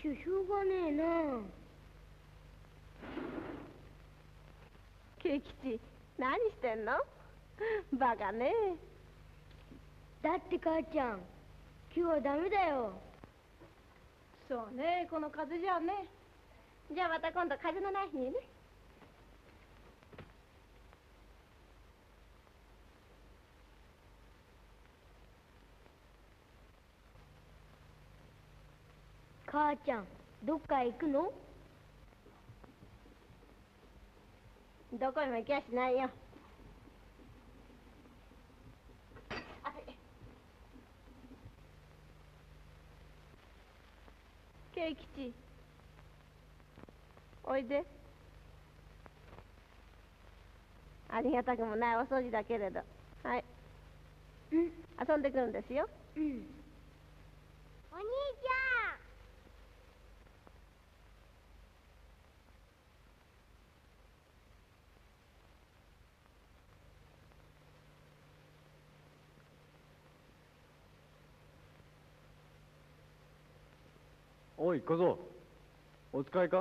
しょうがねえな。 圭吉、何してんの？バカね。 だって母ちゃん、今日はダメだよ。 そうね、この風じゃね。じゃあまた今度風のない日にね。 母ちゃん、どっか行くの？ どこにも行きゃしないよ。圭吉、おいで。ありがたくもないお掃除だけれど。はい。 うん。 遊んでくるんですよ。 うん。お兄ちゃん。 おい小僧、お使いか？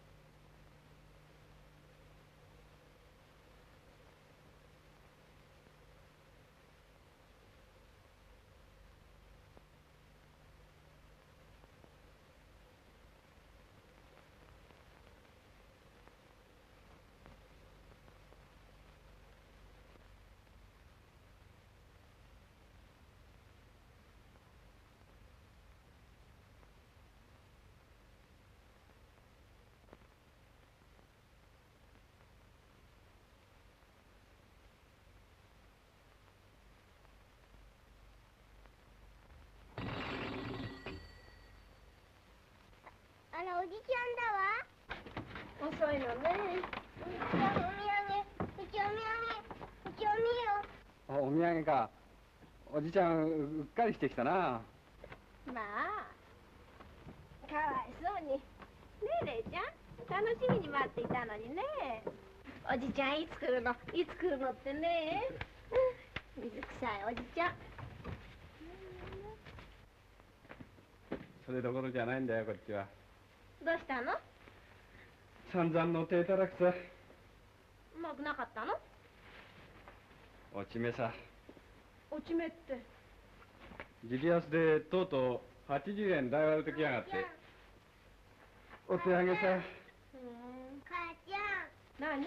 おじちゃんだわ。 遅いのね。 お土産、うちお土産、うちおみよ。 お土産か。おじちゃんうっかりしてきたな。 まあ、かわいそうに。ねえ、レイちゃん、楽しみに待っていたのにね。おじちゃんいつ来るのいつ来るのってね。水臭いおじちゃん。 それどころじゃないんだよこっちは。 どうしたの？ 散々の手たらくさ。 うまくなかったの？ 落ち目さ。 落ち目って？ ジリアスでとうとう80円代割るときやがって。お手上げさ。 母ちゃん。 何？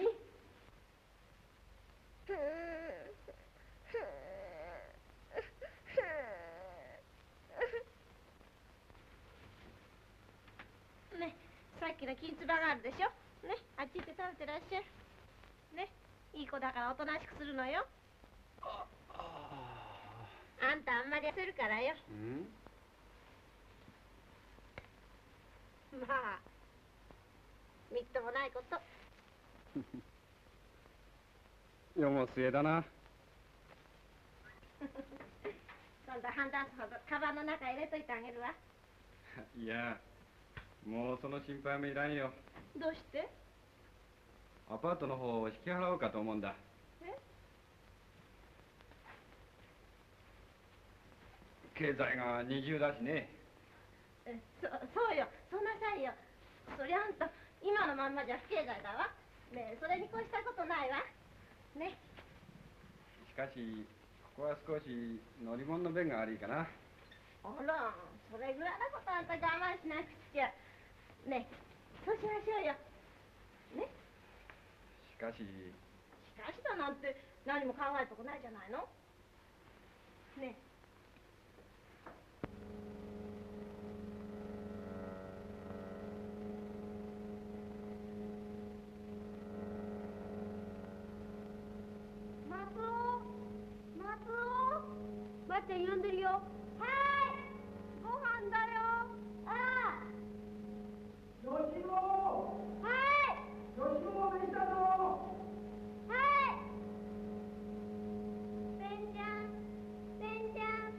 ね、さっきの金つばがあるでしょ。ね、あっち行って食べてらっしゃい。ね、いい子だからおとなしくするのよ。あんたあんまり痩せるからよ。まあ、みっともないこと。 世も末だな。 今度半ダースほどカバンの中入れといてあげるわ。 いや、もうその心配もいらんよ。 どうして？ アパートの方を引き払おうかと思うんだ。経済が二重だしね。 そうよ、そうなさいよ。そりゃあんた今のまんまじゃ不経済だわ。ねえ、それに越したことないわね。 しかしここは少し乗り物の便が悪いかな。 あら、それぐらいのことあんた我慢しなくちゃ。ねえ、そうしましょうよね。 しかしだなんて何も考えるとこないじゃないのね。 ばあちゃん呼んでるよ。はい。ご飯だよ。ああ。 吉野。 はい。 吉野でしたぞ。 はい。ペンちゃん、ペンちゃん。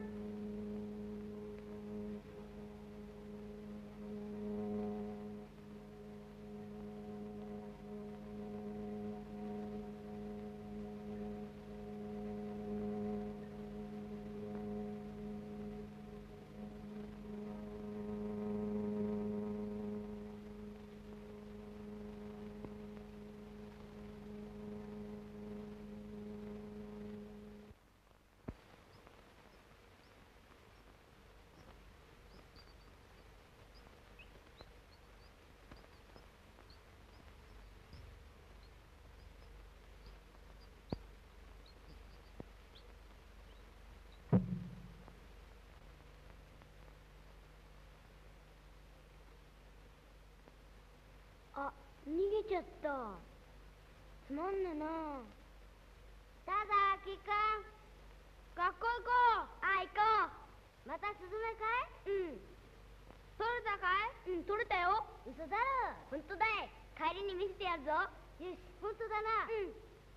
逃げちゃった。つまんねえな。ただきくん、学校行こう。あ、行こう。またスズメかい？うん。取れたかい？うん、取れたよ。嘘だろ。ほんとだい。帰りに見せてやるぞ。よし、ほんとだな。うん。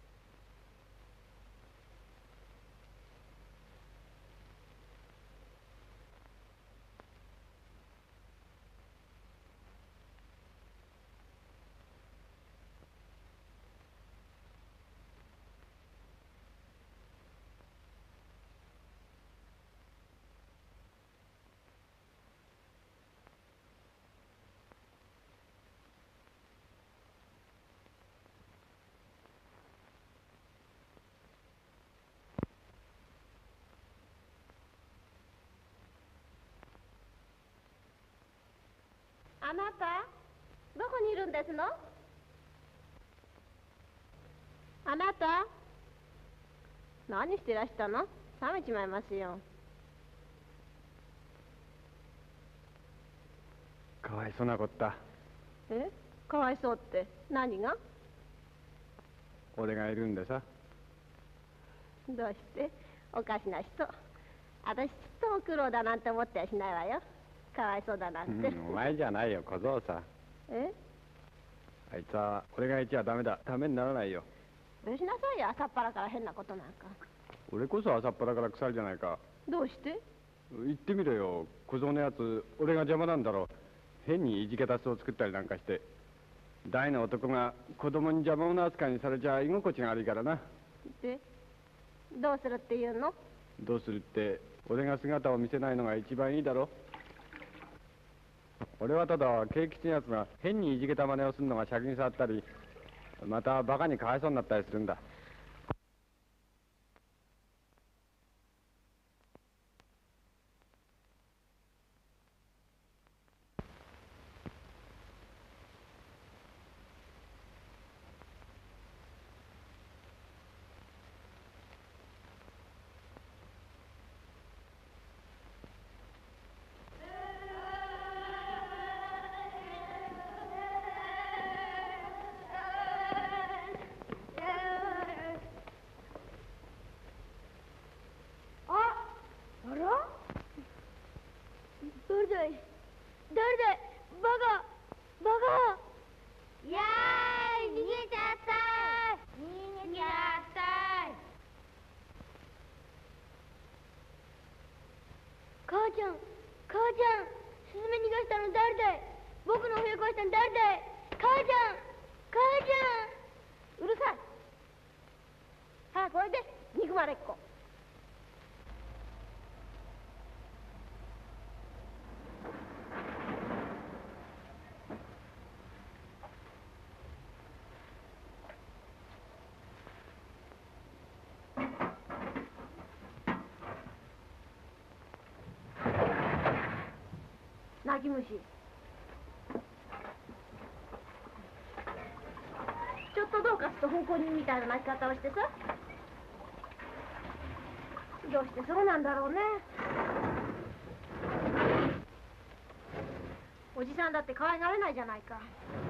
あなた、どこにいるんですの？あなた、何してらしたの？冷めちまいますよ。 かわいそうなこった。 え？かわいそうって何が？ 俺がいるんでさ。 どうして？おかしな人。私ちっとも苦労だなんて思ってはしないわよ。かわいそうだなんて。 お前じゃないよ、小僧さ。 え？ あいつは俺がいちゃダメだ。ためにならないよ。 よしなさいよ、朝っぱらから変なことなんか。 俺こそ朝っぱらから腐るじゃないか。 どうして？ 言ってみろよ、小僧のやつ。俺が邪魔なんだろう。変にいじけた巣を作ったりなんかして。大の男が子供に邪魔者扱いにされちゃ居心地が悪いからな。 で、どうするっていうの？ どうするって、俺が姿を見せないのが一番いいだろ。俺はただ慶吉のやつが変にいじけた真似をするのが尺に触ったり、またバカにかわいそうになったりするんだ。 誰だい？誰だい？バカ！バカ！やーい！逃げちゃったー！逃げちゃったー！母ちゃん！母ちゃん！スズメ逃がしたの誰だい？僕の笛壊したの誰だい？母ちゃん！母ちゃん！ うるさい。早くおいで、憎まれっ子。泣き虫。ちょっとどうかすと奉公人みたいな泣き方をしてさ。どうしてそうなんだろうね。おじさんだって可愛がれないじゃないか。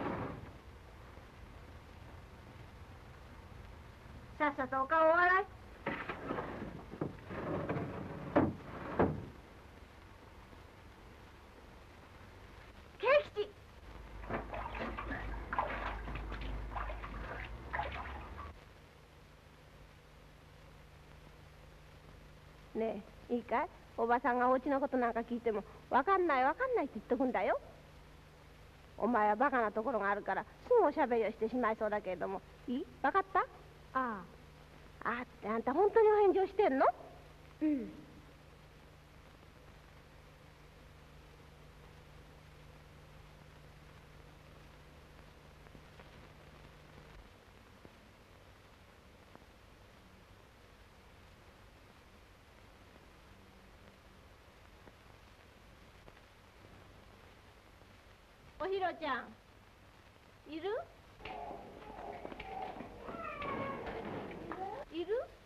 さっさとお顔を洗い。慶吉。ねえ、いいかい？おばさんがお家のことなんか聞いてもわかんないわかんないって言っとくんだよ。お前はバカなところがあるからすぐおしゃべりをしてしまいそうだけれども、いい？わかった？ああ。あってあんた本当にお返事をしてんの？うん。おひろちゃん、いる？いる？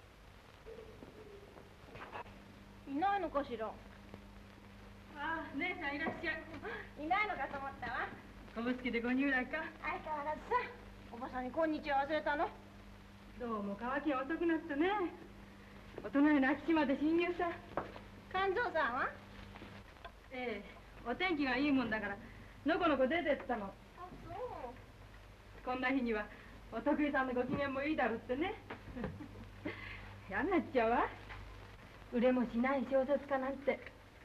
いないのかしら。 ああ、姉さんいらっしゃい。 いないのかと思ったわ。 おぶすきでご入来か。 相変わらずさ、おばさんにこんにちは忘れたの。 どうも乾きが遅くなったね。お隣の空き地まで侵入さ。 勘蔵さんは？ ええ、お天気がいいもんだからのこのこ出てったの。 あ、そう。 こんな日にはお得意さんのご機嫌もいいだろうってね。嫌になっちゃうわ。売れもしない小説家なんて。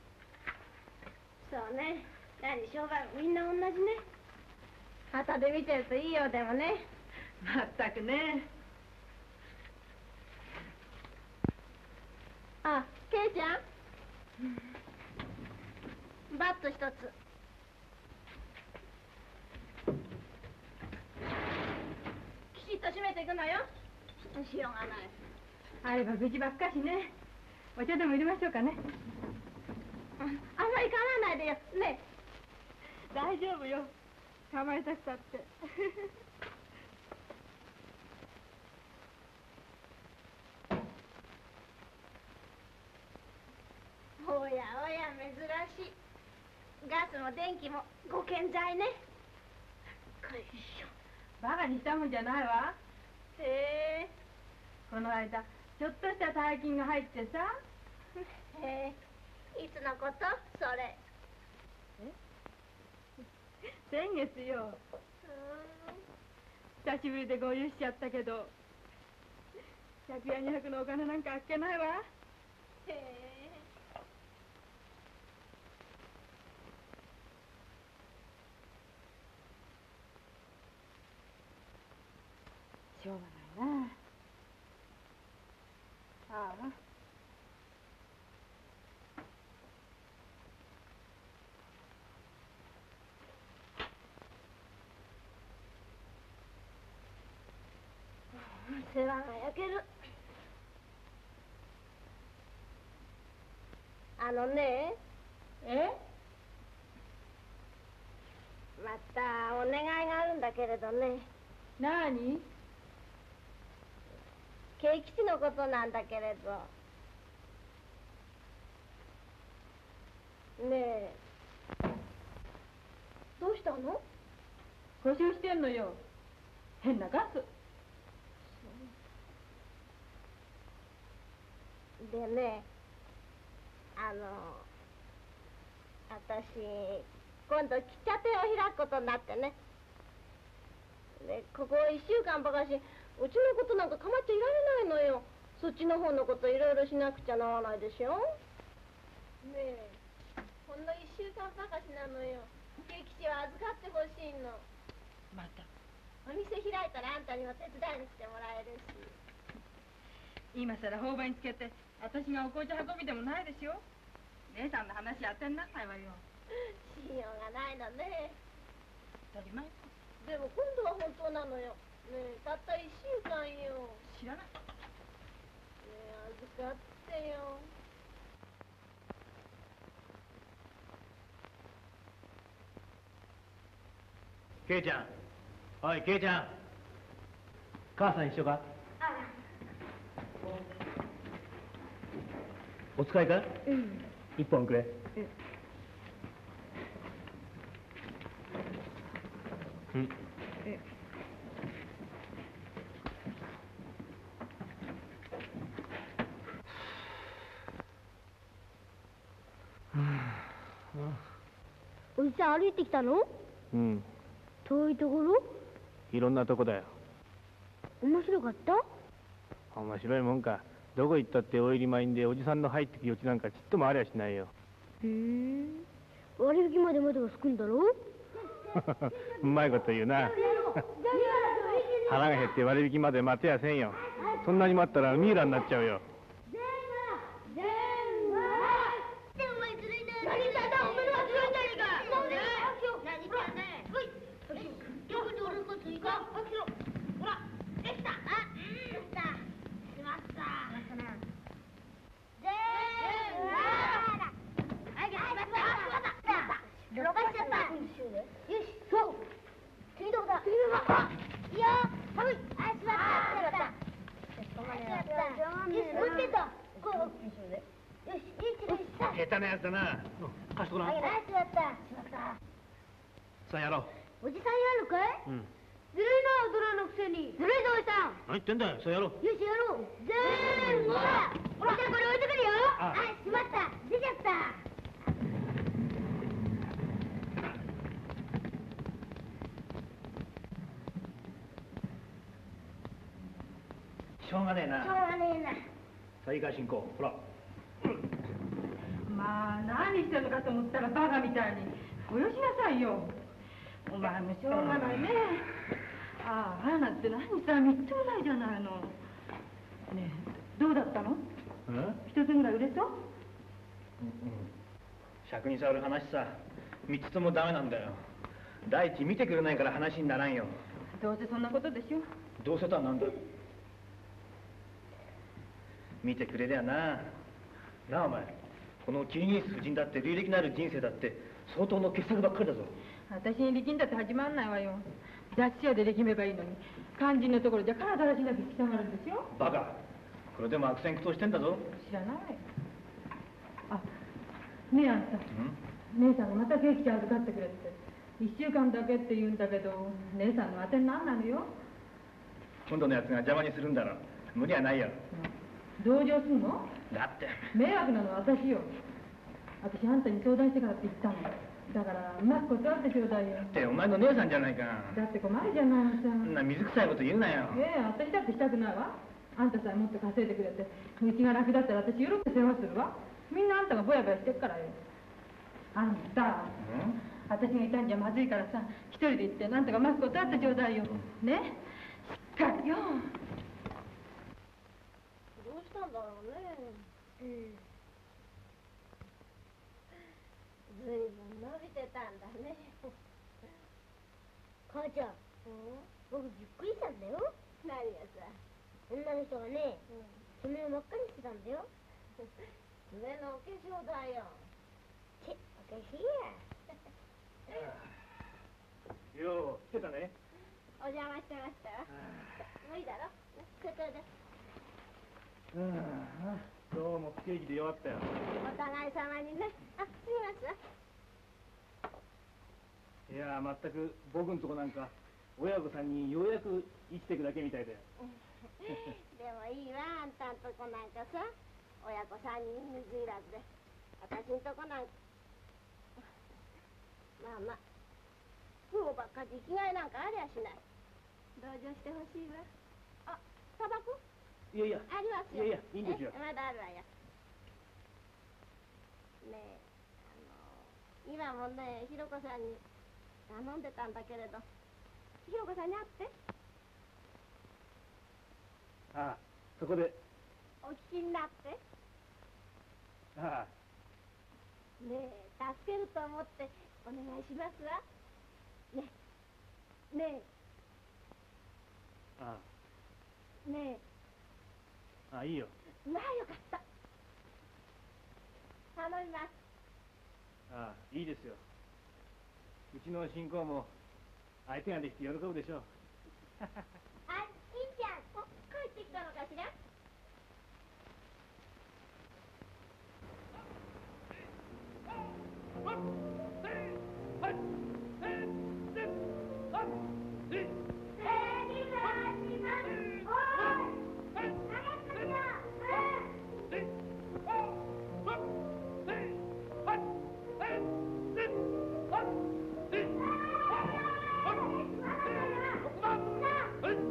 そうね。何商売みんな同じね。旗で見てるといいようでもね。 まったくね。 あ、ケイちゃん。バット一つ。きちっと閉めていくのよ。しようがない。 あれば愚痴ばっかしね。お茶でも入れましょうかね。 あんまり構わないでよ。ね。 大丈夫よ。構えたくたって。 おやおや珍しい。ガスも電気もご健在ね。よいしょ。 バカにしたもんじゃないわ。 へえ。 この間ちょっとした大金が入ってさ。 へえ。いつのこと？それ。 先月よ。久しぶりで合流しちゃったけど100や200のお金なんかあっけないわ。 へえ。 しょうがないな。ああ。 世話が焼ける。あのね。 え？ またお願いがあるんだけれどね。 なに？ 慶吉のことなんだけれど。ねえ。どうしたの？ 故障してんのよ。変なガス。 でね、私今度喫茶店を開くことになってね。でここ1週間ばかしうちのことなんか構っちゃいられないのよ。そっちの方のこといろいろしなくちゃならないでしょ。ねえ、ほんの1週間ばかしなのよ。慶吉は預かってほしいの。 またお店開いたらあんたにも手伝いに来てもらえるし。 今さら頬張につけて私がお紅茶運びでもないでしょ。姉さんの話当てにならないわよ。 しようがないのね。 当たり前。 でも今度は本当なのよ。ねえ、たった1週間よ。 知らない。 ねえ、預かってよ。 ケイちゃん。おい、ケイちゃん。母さん一緒か？お使いか？ うん。 一本くれ。うん。 おじさん歩いてきたの？ うん、 遠いところ？ いろんなとこだよ。 面白かった？ 面白いもんか。どこ行ったって大入り満員でおじさんの入ってく余地なんかちっともありゃしないよ。 割引までまではすくんだろ？ うまいこと言うな。腹が減って割引まで待てやせんよ。そんなに待ったらミイラになっちゃうよ。 下手なやつだな。貸しとこな。さあやろう。 おじさんやるかい？ うん。 ずるいな、大人のくせに。ずるいぞ、おじさん。 何言ってんだよ、そうやろう。 よし、やろう。全部ほら。ほら、じゃあこれ置いてくるよ。 あしまった。出ちゃった。 しょうがねえな。 しょうがねえな。 さあいいか、進行。ほら。 まあ何してんのかと思ったらバカみたいにごよしなさいよ。お前もしょうがないね。ああ、なんて何さみっともないじゃないの。ねえ、どうだったの？ うん？ 一つぐらい売れそう？ 尺に触る話さ、3つともダメなんだよ。第一見てくれないから話にならんよ。 どうせそんなことでしょ。 どうせとはなんだ。見てくれりゃな。なあお前、このキリギリス夫人だって履歴のある人生だって相当の傑作ばっかりだぞ。 私に力んだって始まんないわよ。雑誌屋で力めばいいのに、肝心のところじゃ体らしなく引き下がるんでしょ。 バカ。これでも悪戦苦闘してんだぞ。 知らない。あ、ねえあんた。姉さんがまたケーキちゃん預かってくれって。1週間だけって言うんだけど、姉さんの当てになんなのよ。 今度のやつが邪魔にするんだろ。無理はないよ。 同情すんの？ だって。 迷惑なのは私よ。私あんたに相談してからって言ったの。だからうまく断ってちょうだいよ。 ってお前の姉さんじゃないか。 だって困るじゃないのさ。 そんな水臭いこと言うなよ。 私だってしたくないわ。あんたさえもっと稼いでくれて、うちが楽だったら私喜んで世話するわ。みんなあんたがぼやぼやしてっからよ。あんた、私がいたんじゃまずいからさ、一人で行ってなんとかうまく断ってちょうだいよ。ね、しっかりよ。 どうしたんだろうね。ずいぶん伸びてたんだね。 母ちゃん、僕びっくりしたんだよ。 何がさ。 女の人がね、爪を真っ赤にしてたんだよ。 爪のお化粧だよ。 おかしいや。 よう、来てたね。 お邪魔してましたよ。無理だろ。ちょっとで。 どうも不景気で弱ったよ。 お互い様にね。あ、すみません。 いやー、まったく僕んとこなんか親子さんにようやく生きていくだけみたいだよ。 でもいいわ、あんたんとこなんかさ。親子3人水いらずで。私んとこなんか。まあまあ。夫婦ばっかり生きがいなんかありゃしない。同情してほしいわ。あ、タバコいやいや。 ありますよ。 いやいや、いいんですよ。 まだあるわよ。ねえ、今もね、ひろこさんに頼んでたんだけれど、ひろこさんに会って。 ああ、そこで。 お聞きになって。 ああ。 ねえ、助けると思ってお願いしますわ。ねえ、ねあえ、ねあ。ああ、いいよ。 え、まあよかった。頼みます。 ああ、いいですよ。うちの新興も相手ができて喜ぶでしょう。 あ、金ちゃん、 帰ってきたのかしら。 金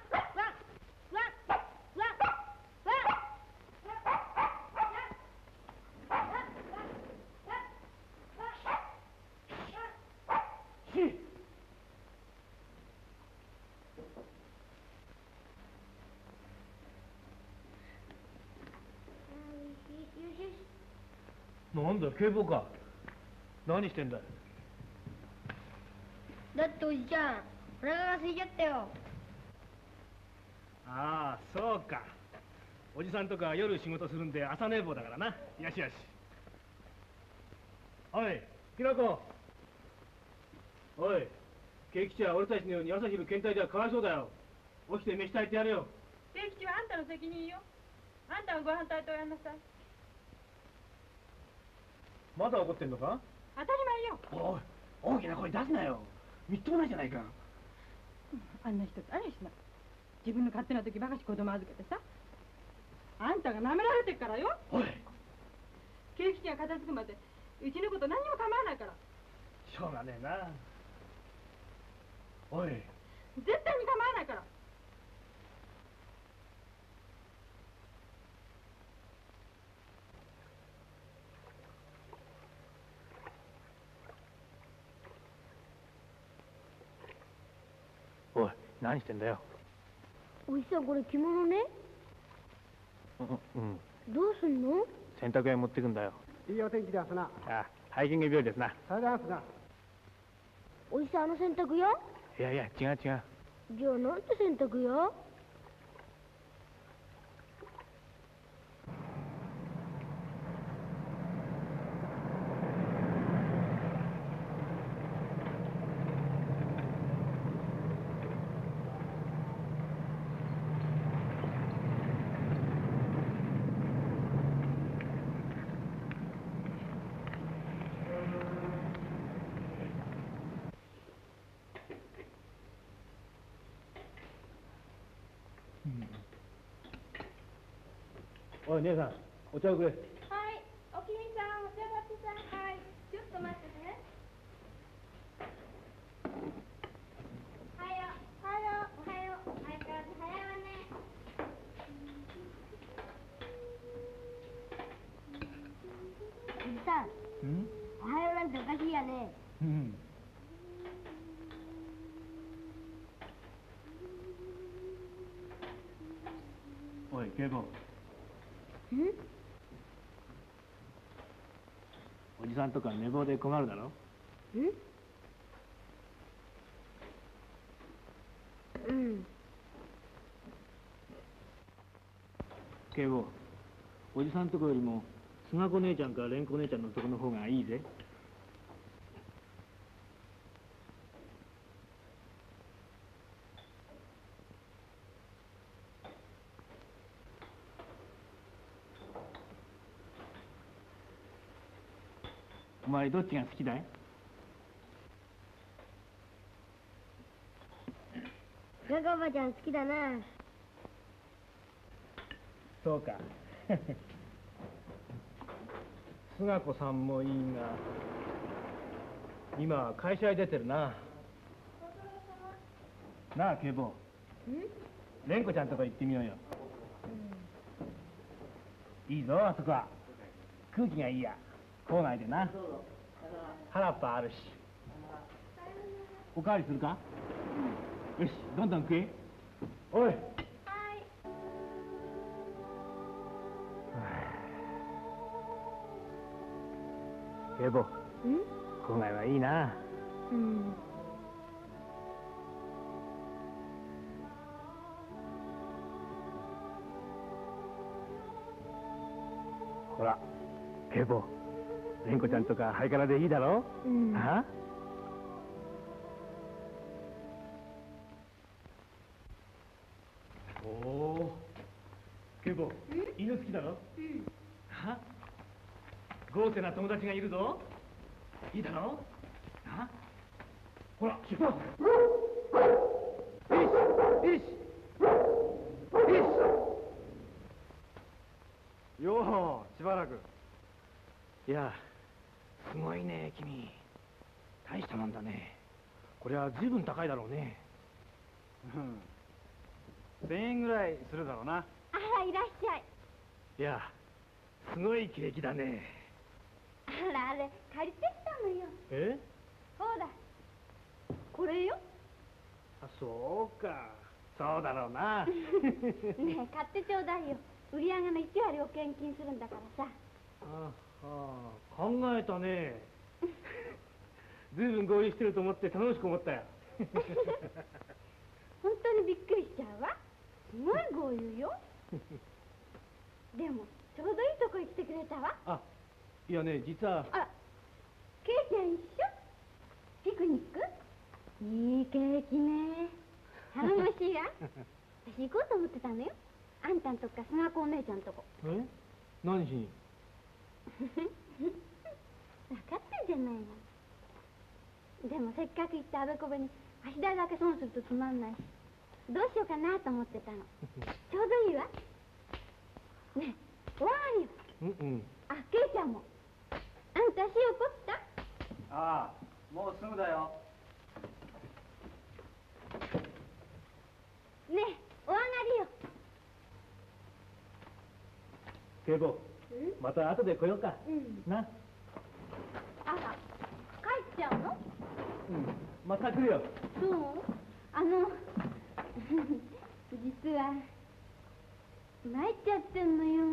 なんだ警棒か。何してんだ。 だっておじちゃん、お腹が空いちゃったよ。 ああそうか。おじさんとか夜仕事するんで朝寝坊だからな。よしよし。おいきなこ、おい圭吉は俺たちのように朝昼検体ではかわいそうだよ。起きて飯炊いてやれよ。 圭吉はあんたの責任よ。あんたがご飯炊いておやんなさい。 まだ怒ってんのか。 当たり前よ。 おい大きな声出すなよ。みっともないじゃないか。 あんな人誰しな。自分の勝手な時ばかし子供預けてさ。あんたが舐められてっからよ。 おい圭吉が片付くまでうちのこと何にも構わないから。 しょうがねえな。おい絶対に構わないから。 おい何してんだよ。 おじさん、これ着物ね。 うんどうすんの？ 洗濯屋に持ってくんだよ。 いいお天気ですな。 ああハイキング日和ですな。 さよならすな。 おじさん、あの洗濯屋？ いやいや違う違う。 じゃあなんて洗濯屋？ おい姉さんお茶をくれ。 はい、おきみさん、お茶がってさ。はい、ちょっと待っててね。おはよう、おはよう、おはよう。相変わらず早いわね。 おじさん、おはようなんておかしいやね。 うんおい警部、おじさんとか寝坊で困るだろ。警部、おじさんとこよりも菅子姉ちゃんか蓮子姉ちゃんのとこの方がいいぜ。お前どっちが好きだい？ ガガおばちゃん好きだな。 そうか。菅子さんもいいが、今は会社へ出てるな。なあ警部、蓮子ちゃんとこ行ってみようよ。いいぞあそこは。空気がいいや。校内でな。原っぱあるし。おかわりするか？よし、どんどん食え。おい。警部、校内はいいな。ほら、警部、蓮子ちゃんとかハイカラでいいだろ？あ？おお、警部、犬好きだろ？は？豪勢な友達がいるぞ。いいだろ？あ？ほら、出発。よし、よし、よし。 ようしばらく。いや、すごいね君。大したもんだね。これは随分高いだろうね。1000円ぐらいするだろうな。 あら、いらっしゃい。 いや、すごいケーキだね。 あら、あれ借りてきたのよ。 え？ ほら、これよ。 あ、そうか。そうだろうな。 ねえ、買ってちょうだいよ。売り上げの1割を献金するんだからさ。 考えたね。ずいぶん合意してると思って楽しく思ったよ。 本当にびっくりしちゃうわ。すごい豪遊よ。でもちょうどいいとこへ来てくれたわ。 あ、いやね、実は。 あら、ケイちゃん一緒？ピクニック？いいケーキね。頼もしいわ。私行こうと思ってたのよ。あんたんとこか菅子お姉ちゃんとこ。 え？何しに？ 分かってんじゃないの。でもせっかく行ったあべこべに足代だけ損するとつまんないし、どうしようかなと思ってたの。ちょうどいいわ。ねえ、お上がりよ。 うん。 あ、ケイちゃんも。あんた足怒った？ ああ、もうすぐだよ。 ねえ、お上がりよ。 警部、また後で来ようか。な。 あら、帰っちゃうの？ また来るよ。 そう？実は参っちゃってんのよ。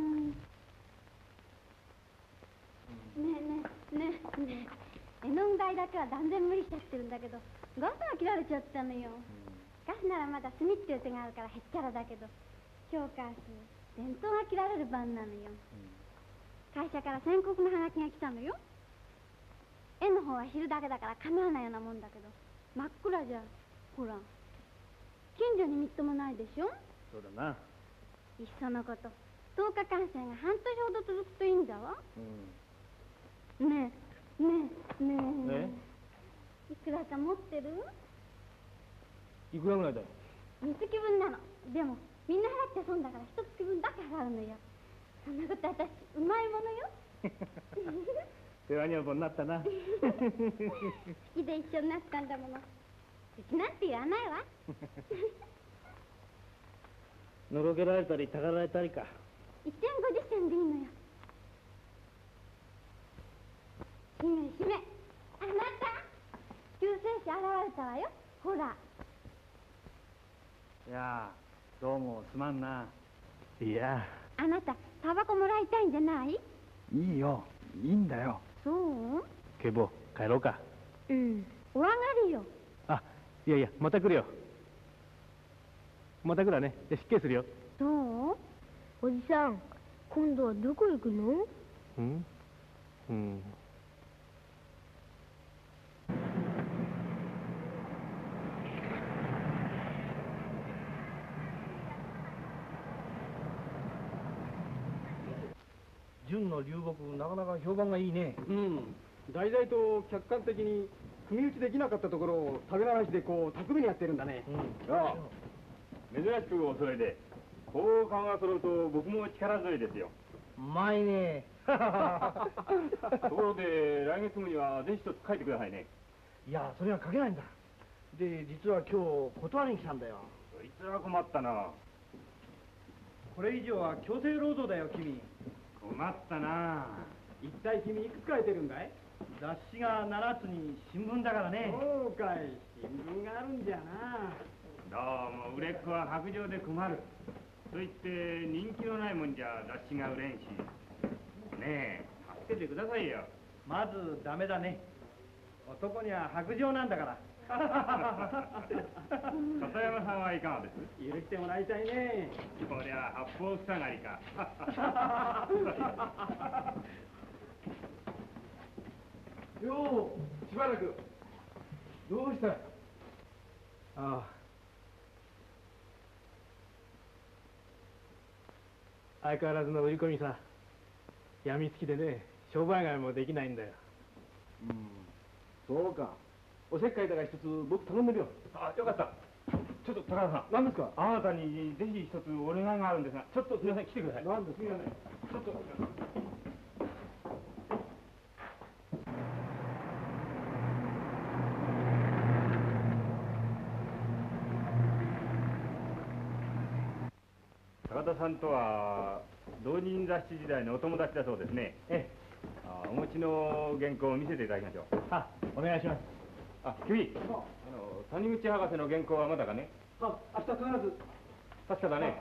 ねえ、絵の具代だけは断然無理しちゃってるんだけど、ガスが切られちゃったのよ。ガスならまだ炭っていう手があるからへっちゃらだけど、今日から電灯が切られる番なのよ。会社から宣告のハガキが来たのよ。絵の方は昼だけだからかなわないようなもんだけど、真っ暗じゃほら近所にみっともないでしょ。 そうだな。 いっそのこと10日間生が半年ほど続くといいんだわ。ねえ、いくらか持ってる？ いくらぐらいだよ。 三月分なの。でもみんな払っちゃ損だから一月分だけ払うのよ。そんなこと私うまいものよ。 世話女房になったな。 好きで一緒になったんだもの。うちなんて言わないわ。 のろけられたりたかられたりか。 1銭50銭でいいのよ。しめ。あなた救世主現れたわよ。ほら。 いや、どうもすまんな。いや。 あなたタバコもらいたいんじゃない？ いいよ、いいんだよ。 そう？ 警部、帰ろうか。 お上がりよ。 あ、いや、また来るよ。また来るわね。で、失敬するよ。 そう？おじさん、今度はどこ行くの？ 純の流木、なかなか評判がいいね。 題材と客観的に組み打ちできなかったところを食べ流しでこう巧みにやってるんだね。 ああ、珍しくお揃いで、こう勘が揃うと僕も力強いですよ。 うまいね。 ところで来月号にはぜひ一つ書いてくださいね。 いや、それは書けないんだ。で、実は今日断りに来たんだよ。 そいつは困ったな。 これ以上は強制労働だよ、君。 困ったな。 一体君いくつ書いてるんだい？ 雑誌が7つに新聞だからね。 そうかい、新聞があるんじゃな。 どうも売れっ子は白状で困る。と言って人気のないもんじゃ雑誌が売れんし。ねえ、助けてくださいよ。 まずダメだね。男には白状なんだから。 片山さんはいかがです？ 許してもらいたいね。 こりゃ八方塞がりか。 よう、しばらく。どうした？ああ。 相変わらずの売り込みさ。病みつきでね、商売街もできないんだよ。 そうか。おせっかいだが一つ僕頼んでるよ。 あ、よかった。 ちょっと高田さん。何ですか。あなたにぜひ一つお願いがあるんですが、ちょっとすみません、来てください。何ですか。ちょっと。高田さんとは同人雑誌時代のお友達だそうですね。ええ。お持ちの原稿を見せていただきましょう。 あ、お願いします。 あ、君、谷口博士の原稿はまだかね。 あ、明日必ず。 確かだね。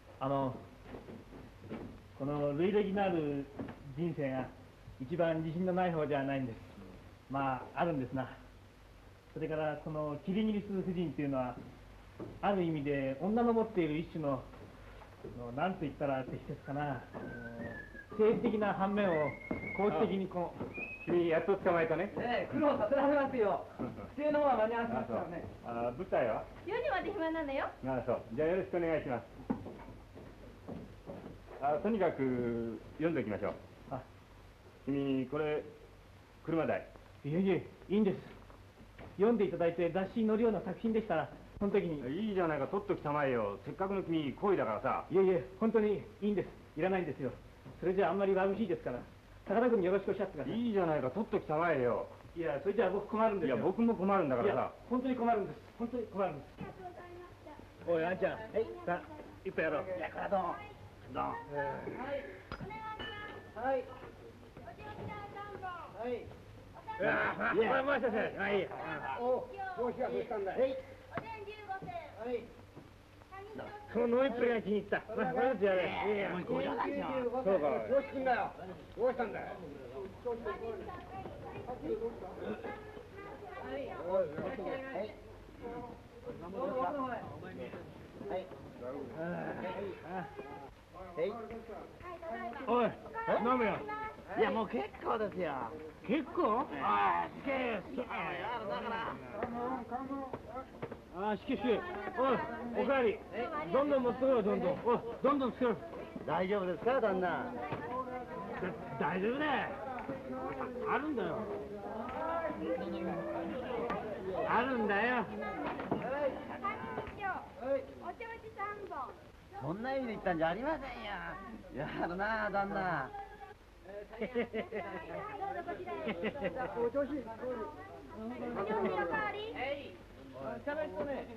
この類歴のある人生が一番自信のない方じゃないんです。まああるんですな。それからこのキリギリス夫人っていうのはある意味で女の持っている一種の何と言ったら適切かな、政治的な反面を公式的にこう。 君やっと捕まえたね。 苦労させられますよ。不正の方は間に合わせますからね。 舞台は 4時まで暇なのよ。 そう。じゃあよろしくお願いします。とにかく読んでおきましょう。君これ車代。 いえいえ、いいんです。読んでいただいて雑誌に載るような作品でしたらその時に。 いいじゃないか、取っときたまえよ。せっかくの君恋だからさ。 いえいえ、本当にいいんです。いらないんですよ。それじゃあんまり眩しいですから、高田君によろしくおっしゃってください。 いいじゃないか、取っときたまえよ。 いや、それじゃあ僕困るんですよ。 いや、僕も困るんだからさ。 本当に困るんです。本当に困るんです。おい、あんちゃん、さあ一杯やろう。いや、これどんどん。はい、お願いします。はい。はい。いや、これ回してください。はい。お、どうしたんだい。はい。 おでん15銭。 はい。その飲みっぷりが気に入った。これずつやれ。いや、もうこうじゃないよ。そうか。どうしてんだよ。どうしたんだよ。おい、飲むよ。いや、もう結構ですよ。結構？ああ、すげえ。だから。ああ、しけしけ。おい、おかわり。どんどん持ってこいよ、どんどん。おい、どんどんつけろ。大丈夫ですか、旦那。大丈夫だよ。あるんだよ。あるんだよ。そんな意味で言ったんじゃありませんよ。やるな、旦那。 どうぞこちらへ。お調子。おかわり。 しゃべっとね。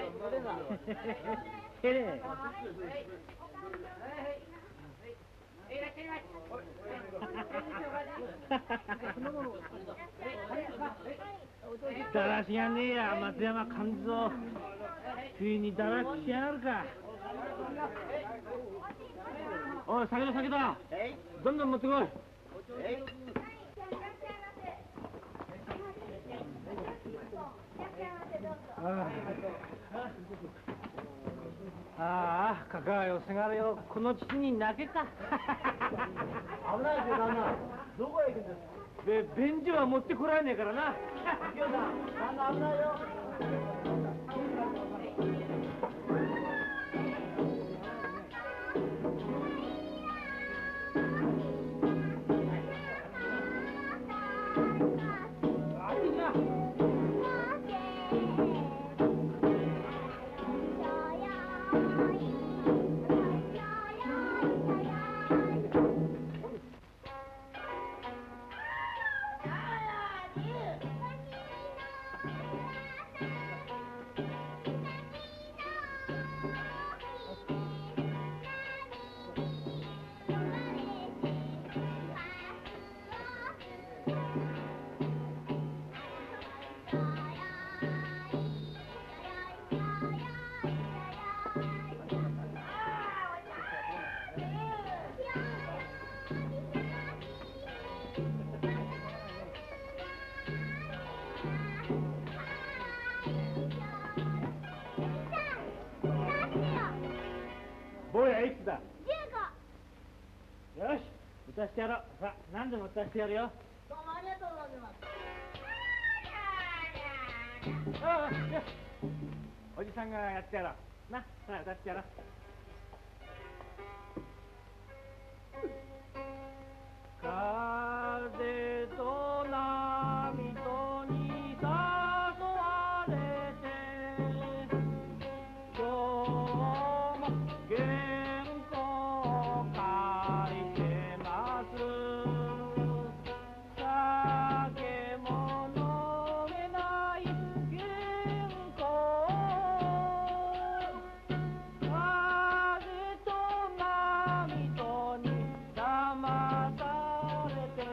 だらしがねえや、松山勘蔵。ついにだらしやがるか。おい、酒だ酒だ。どんどん持ってこい。ああ、かかわよ、せがれよ、この父に泣けか。危ないですよ、旦那。どこへ行くんですか。便所は持ってこられねえからな。右京さん、旦那危ないよ。坊やいくつだ。 15。 よし、歌してやろう。さあ、何でも歌してやるよ。 どうもありがとうございます。 ああ、よし。おじさんがやってやろう。な、さあ歌ってやろう。風と波とに誘われて人に騙されて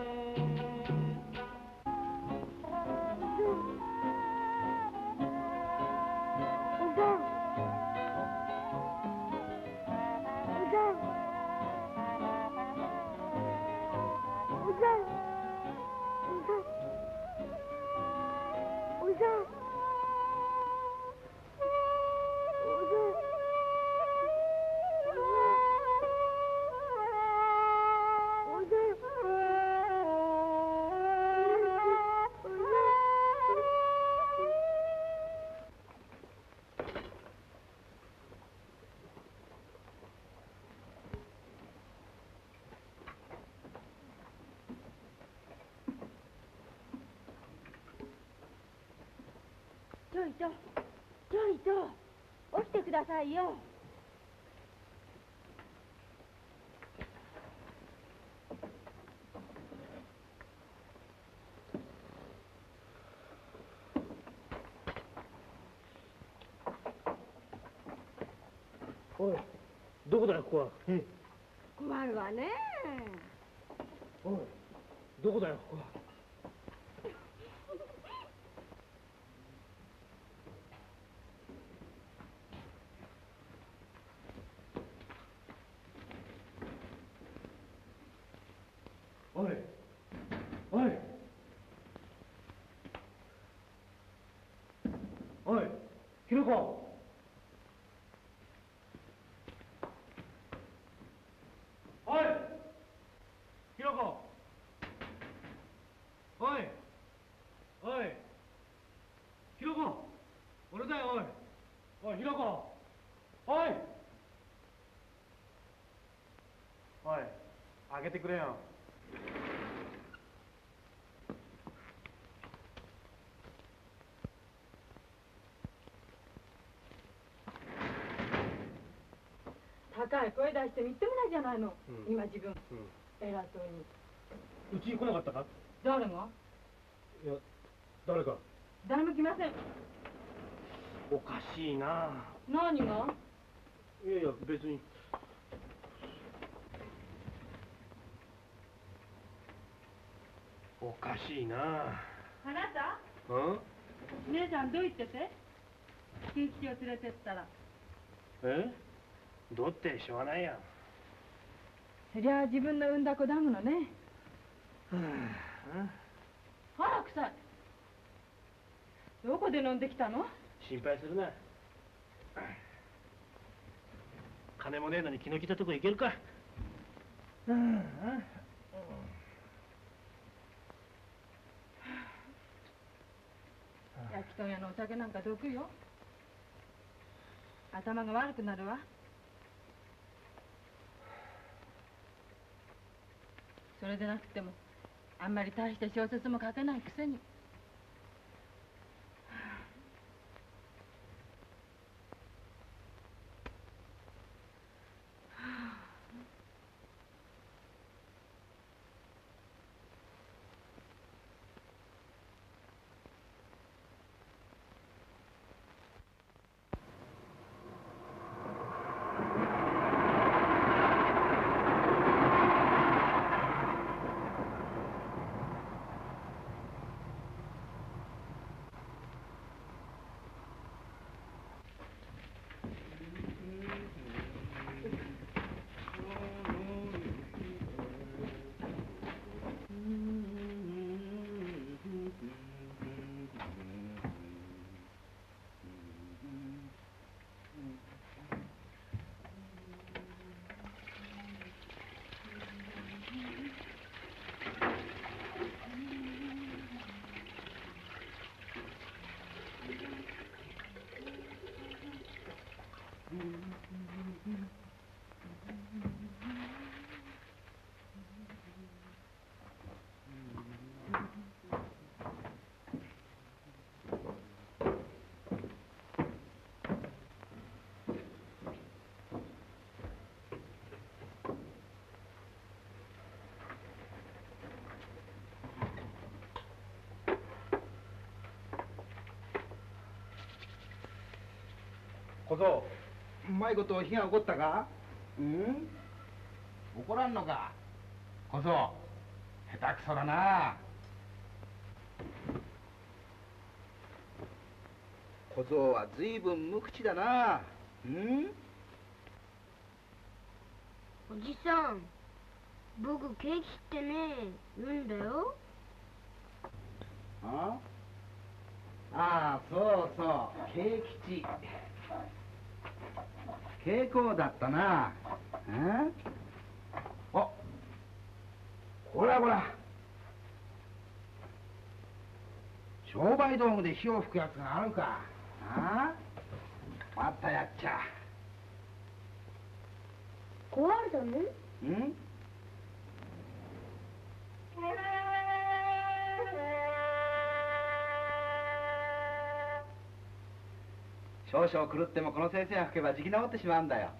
ちょいと起きてくださいよ。 おい、どこだよここは。 困るわね。 おい、どこだよここは。おい、おい、おい、ひろこ。おい、ひろこ。おい、おい、ひろこ。俺だよ、おい。おい、ひろこ。おい。おい、開けてくれよ。 高い声出してみってもないじゃないの、今自分、偉そうに。 うちに来なかったか？ 誰が？ いや、誰か。 誰も来ません。 おかしいな。 何が？ いやいや、別に。おかしいな。 あなた？姉さんどう言ってて？錦吉を連れてったら。 どうってしょうがないや。 そりゃあ自分の産んだ子だものね。腹臭い。どこで飲んできたの？ 心配するな。金もねえのに気の利いたとこ行けるか。 焼き豚屋のお酒なんか毒よ。頭が悪くなるわ。それでなくてもあんまり大した小説も書けないくせに。 小僧、うまいこと火が起こったか？ 怒らんのか。小僧、下手くそだな。小僧はずいぶん無口だな。 おじさん、僕ケーキってね言うんだよ。 ああ、そうそう、慶吉。慶光だったな。あ、こらこら。商売道具で火を吹くやつがあるか。またやっちゃ。 壊れたの？ 少々狂ってもこの先生が吹けばじき直ってしまうんだよ。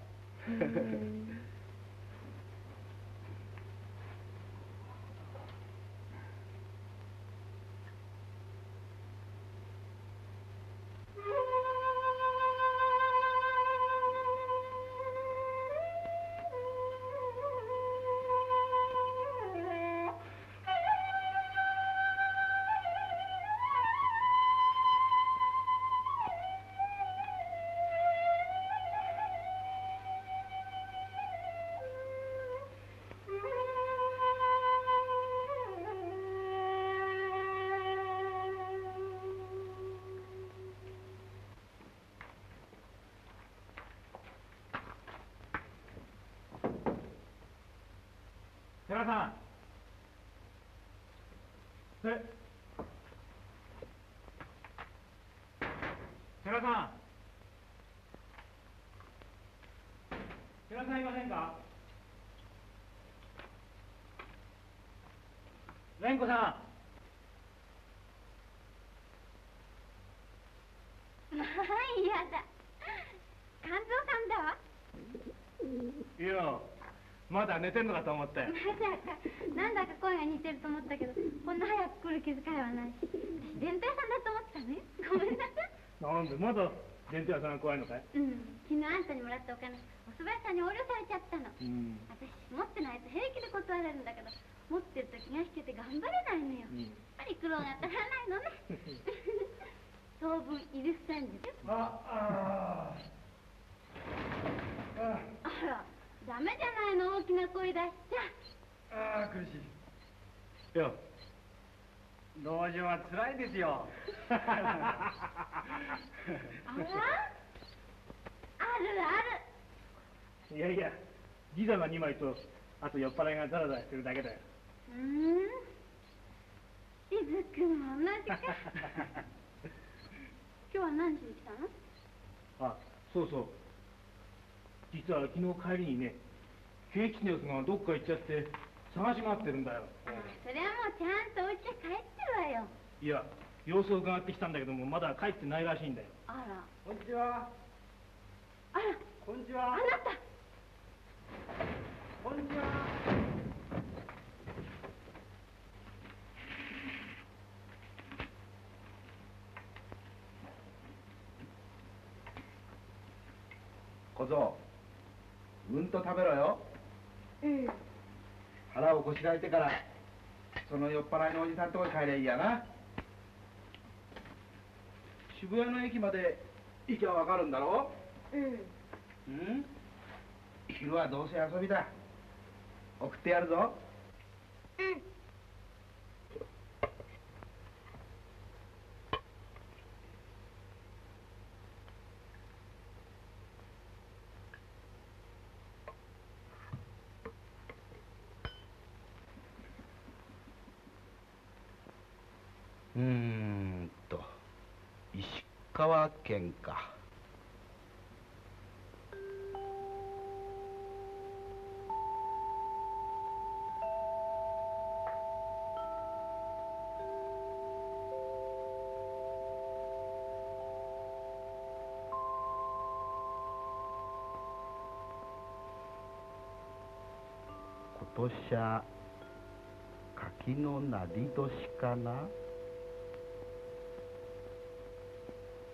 世良さん。世良さん。世良さんいませんか。蓮子さん。 まあやだ。勘三さんだわ。 いや、まだ寝てんのかと思ったよ。 まさか、なんだか声が似てると思ったけど、こんな早く来る気遣いはないし、私弁当屋さんだと思ってたのよ。ごめんなさい。 なんでまだ弁当屋さんが怖いのかい。 昨日あんたにもらったお金、お蕎麦屋さんに横領されちゃったの。私持ってないと平気で断れるんだけど、持ってると気が引けて頑張れないのよ。やっぱり苦労が足らないのね。当分イルスサンジよ。あら、ダメじゃないの、大きな声出しちゃ。 苦しい。いや、農場は辛いですよ。 あら、あるあいやいや、ギザが2枚と、あと酔っ払いがザラザラしてるだけだよ。 る。しずくも同じか。今日は何しに来たの？ あ、そうそう。実は昨日帰りにね、ケーキのやつがどっか行っちゃって探し回ってるんだよ。 それはもうちゃんとお家へ帰ってるわよ。 いや、様子を伺ってきたんだけども、まだ帰ってないらしいんだよ。 あら。 こんにちは。 あら。 こんにちは。 あなた。 こんにちは。 小僧、うんと食べろよ。腹をこしらえてからその酔っ払いのおじさんとこに帰りゃいいやな。渋谷の駅まで行きゃわかるんだろ。昼はどうせ遊びだ。送ってやるぞ。石川県か。今年は柿のなり年かな。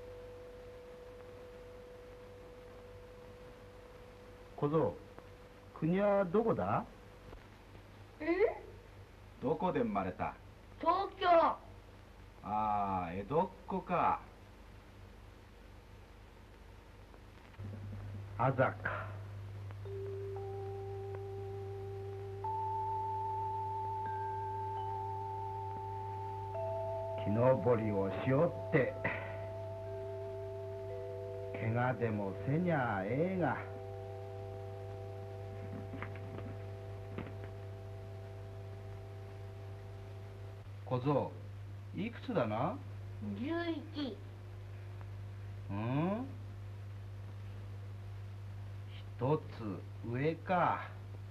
小僧、 国はどこだ？ どこで生まれた？ 東京。 ああ、江戸っ子か。 あざか。木登りをしよって、怪我でもせにゃええが。小僧、いくつだな 11。 うん？一つ上か。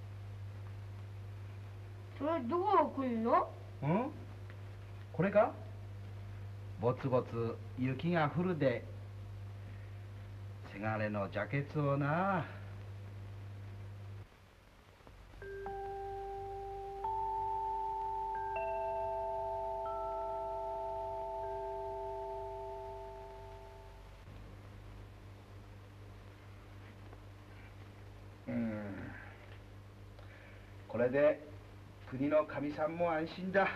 それどこ来んの？ うんこれか？ぼつぼつ雪が降るで、せがれのジャケツをな。これで国のかみさんも安心だ。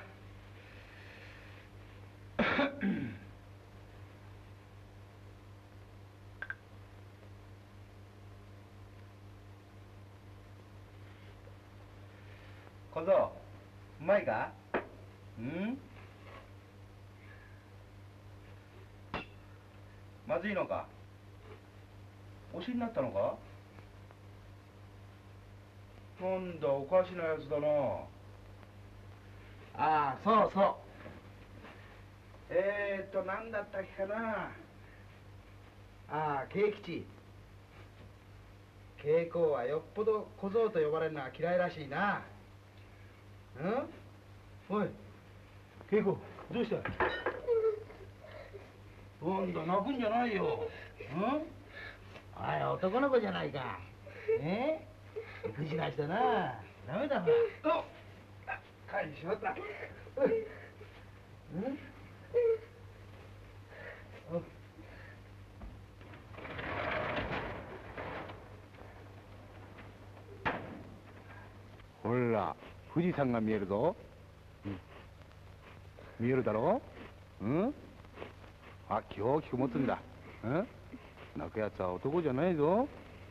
小僧、うまいか？まずいのか？おしになったのか？なんだ、おかしなやつだな。ああ、そうそう。なんだったっけかな。ああ、慶吉。慶公はよっぽど小僧と呼ばれるのは嫌いらしいな。おい、慶公、どうした？なんだ、泣くんじゃないよ。おい、男の子じゃないか。育児なしだな。ダメだほら。帰りしまった。 ほら、富士山が見えるぞ。見えるだろう？あ、気を大きく持つんだ。泣くやつは男じゃないぞ。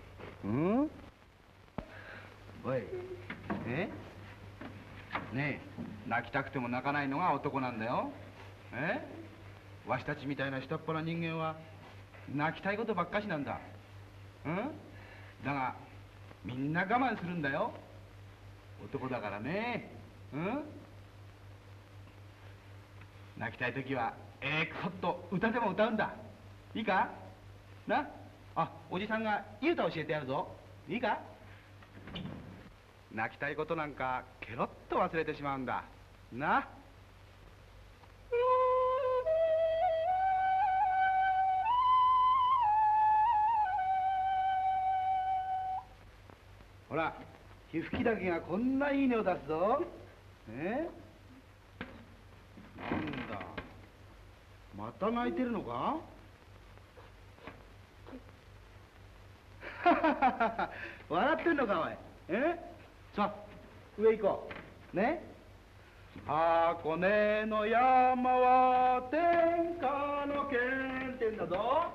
おい、ねえ、泣きたくても泣かないのが男なんだよ。わしたちみたいな下っ端な人間は泣きたいことばっかしなんだ。だがみんな我慢するんだよ。男だからね。泣きたい時はくそっと歌でも歌うんだ。いいかな。あ、おじさんがいい歌教えてやるぞ。いいか。泣きたいことなんかケロッと忘れてしまうんだな。ほら、火吹きだけがこんないい音を出すぞ。なんだ、また泣いてるのか？笑ってんのかおい。さあ、上行こう。ね。箱根の山は天下の県ってんだぞ。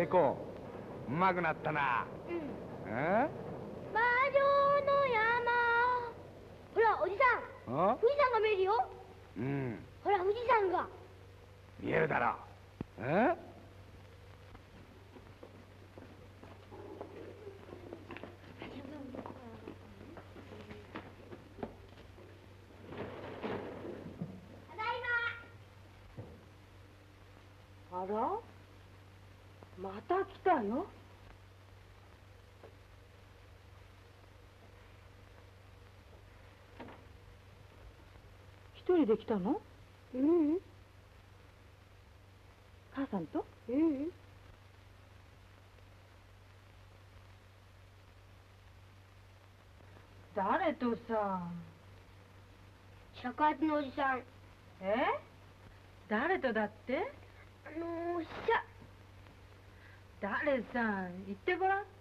エコうまくなったな。 うん。 え？ 魔女の山。ほら、おじさん。 あ？ 富士山が見えるよ。 うん。 ほら、富士山が。 見えるだろう。え？ あら、また来たよ。一人で来たの？ うん。 母さんと？ うん。 誰とさ？ 尺八のおじさん。 え？誰とだって？誰さん、言ってごらん。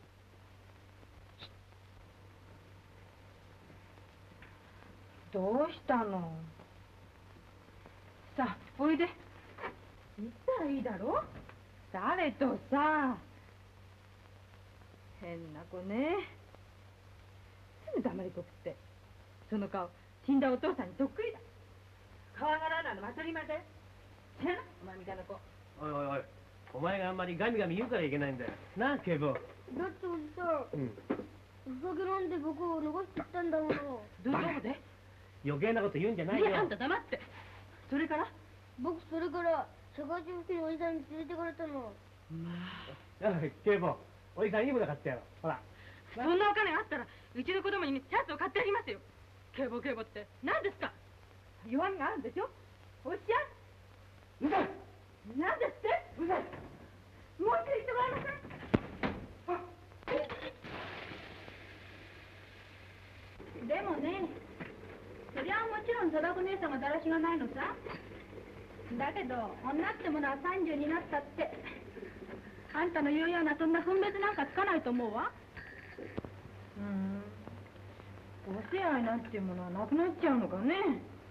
どうしたの？さあ、おいで。言ったらいいだろ？誰とさ。変な子ね。すぐ黙りこくって。その顔、死んだお父さんにそっくりだ。可愛がらないのも当たり前だよ。知らない？お前みたいな子。 おいおいおい、お前があんまりガミガミ言うからいけないんだよなあ、警部。 だっておじさん、お酒飲んで僕を逃してったんだもの。 どうで？ 余計なこと言うんじゃないよ。 いや、あんた黙って。それから？ 僕それから社会人付きのおじさんに連れてかれたの。 警部、おじさんいいもの買ってやろう。ほら。 そんなお金あったらうちの子供にシャツを買ってあげますよ。警部警部って何ですか？弱みがあるんでしょ？おっしゃい。 うざい。 何ですって？ うざい。 もう一度言ってごらんなさい。でもね、そりゃもちろん貞子姉さんがだらしがないのさ。だけど女ってものは30になったってあんたの言うようなそんな分別なんかつかないと思うわ。母性愛なんていうものはなくなっちゃうのかね。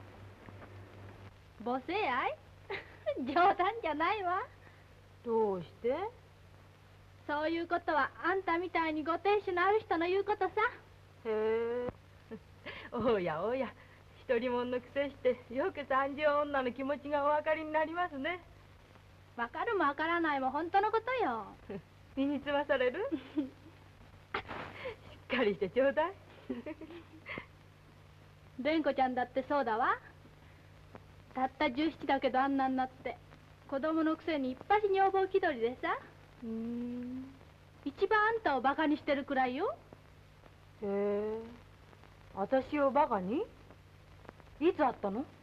母性愛？冗談じゃないわ。 どうして？ そういうことはあんたみたいにご亭主のある人の言うことさ。 へえ。おやおや、一人者のくせしてよく三十女の気持ちがお分かりになりますね。 わかるもわからないも本当のことよ。 身につまされる？しっかりしてちょうだい。 蓮子ちゃんだってそうだわ。たった17だけどあんなになって子供のくせに一発女房気取りでさ。一番あんたをバカにしてるくらいよ。 へえ。私をバカに？いつ会ったの？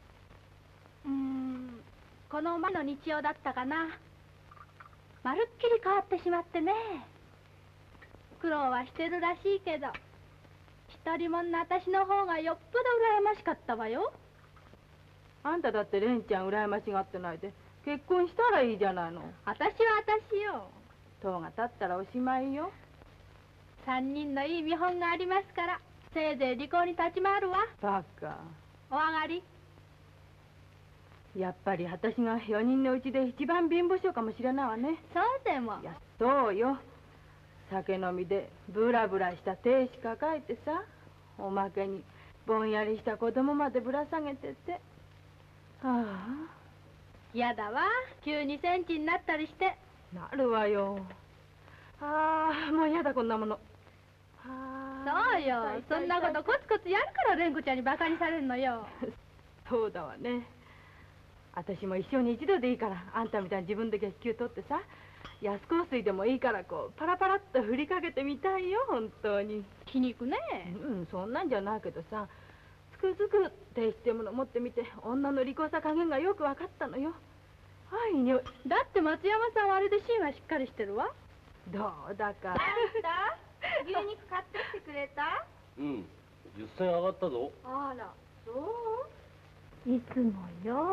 この前の日曜だったかな。まるっきり変わってしまってね。苦労はしてるらしいけど一人者の私の方がよっぽど羨ましかったわよ。 あんただって蓮ちゃん羨ましがってないで結婚したらいいじゃないの。 私は私よ。 塔が立ったらおしまいよ。 3人のいい見本がありますからせいぜい離婚に立ち回るわ。 バカ。 お上がり。 やっぱり私が4人のうちで一番貧乏症かもしれないわね。 そうでも。 いや、そうよ。酒飲みでブラブラした亭主抱えてさ、おまけにぼんやりした子供までぶら下げてて。ああ。 やだわ。急に戦地になったりして。 なるわよ。ああ、もうやだこんなもの。 そうよ。そんなことコツコツやるから蓮子ちゃんにバカにされるのよ。 そうだわね。私も一生に一度でいいからあんたみたいに自分で月給取ってさ、安香水でもいいからこうパラパラっと振りかけてみたいよ。本当に気に入くね。 そんなんじゃないけどさ、つくづく亭主ってもの持ってみて女の利口さ加減がよく分かったのよ。はい、匂い。 だって松山さんはあれで芯はしっかりしてるわ。 どうだか。 あんた牛肉買ってきてくれた 10銭上がったぞ。 あら、そういつもよ。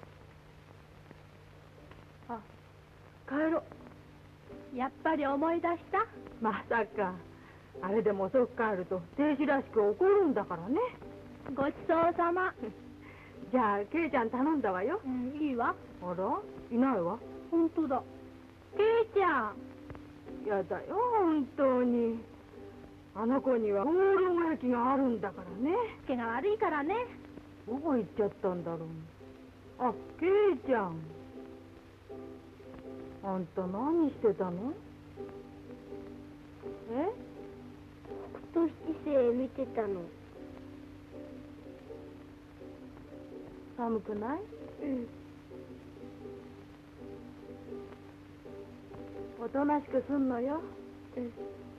あ、帰ろう。 やっぱり思い出した？ まさかあれでも遅く帰ると亭主らしく怒るんだからね。 ごちそうさま。 じゃあケイちゃん頼んだわよ。 いいわ。 あら、いないわ。 本当だ。ケイちゃん。 やだよ本当に。あの子には放浪焼きがあるんだからね。 毛が悪いからね。 どこ行っちゃったんだろう。あ、ケイちゃん。あんた何してたの？ 北斗七星見てたの。 寒くない？ うん。 おとなしくすんのよ。 うん。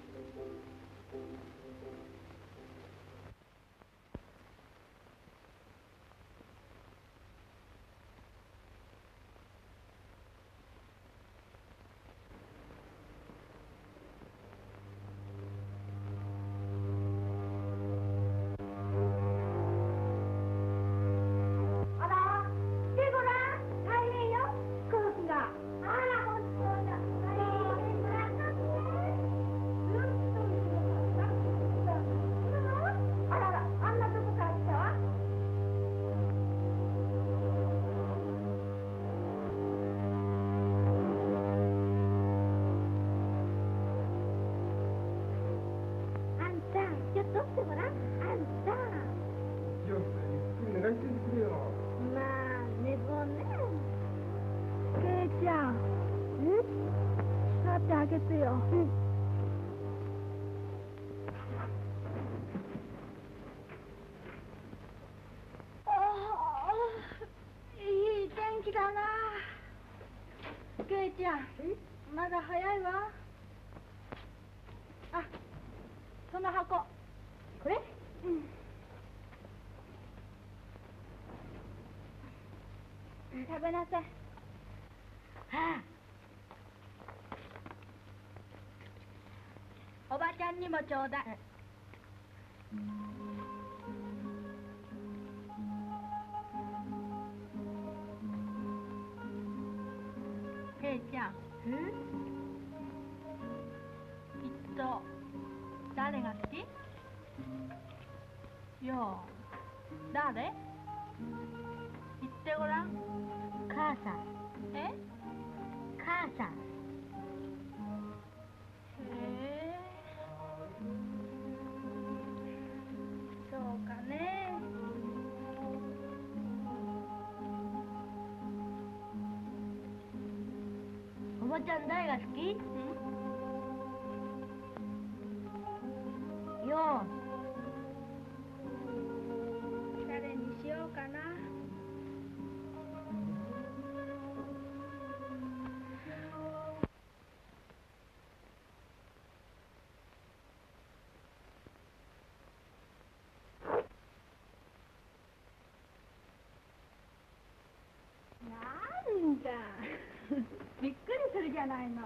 ケイちゃん、まだ早いわ。あ、その箱。これ？うん。食べなさい。はあ。おばちゃんにもちょうだい。ケイちゃん。きっと誰が好き？よう、誰？言ってごらん。 母さん。 え？ 母さん。 へえ。そうかね。 おばちゃん誰が好き？よう。 誰にしようかな。なんだびっくりするじゃないの。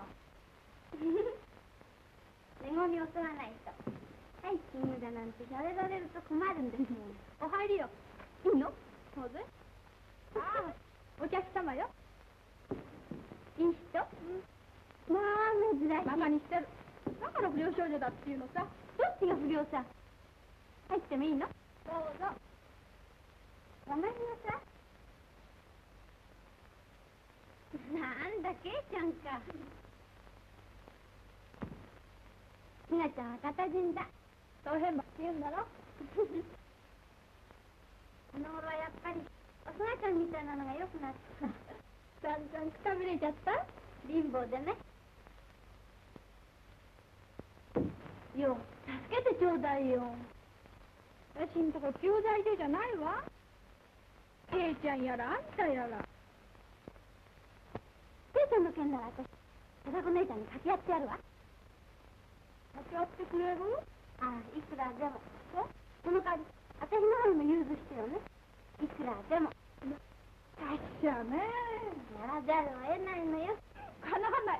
寝ごに襲わないと。はい、キングだなんてされられると困るんですもん。 お入りよ。いいの？そうぜ。ああ、お客様よ。 いい人？まあ珍しい。 バカにしてる。だから不良少女だっていうのさ。 どっちが不良さ？入ってもいいの？ どうぞ。 ごめんなさい。なんだ、ケイちゃんか。ひなちゃんは片人だ。 そう変ばって言うんだろ。 この頃はやっぱりおすがちゃんみたいなのがよくなった。 だんだんくたびれちゃった？ 貧乏でね。 よ、助けてちょうだいよ。私んとこ駐在所じゃないわ。ケイちゃんやらあんたやら。 ケイちゃんの件なら私、貞子姉ちゃんに掛け合ってやるわ。 掛け合ってくれる？ ああ、いくらでも。その代わり、私の方にも融通してよね。いくらでも。 達者ね。 やらざるを得ないのよ。 かなわない。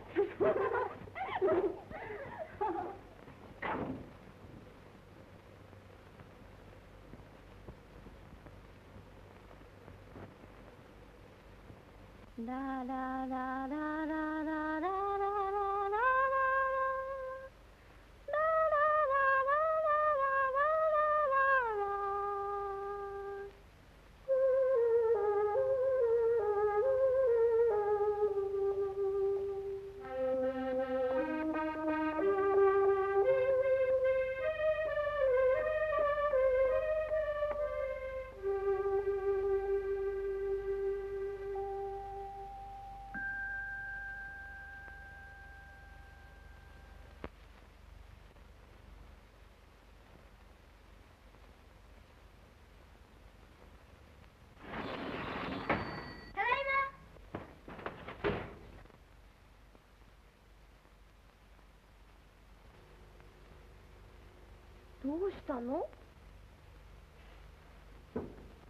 ララララララララどうしたの？お兄ち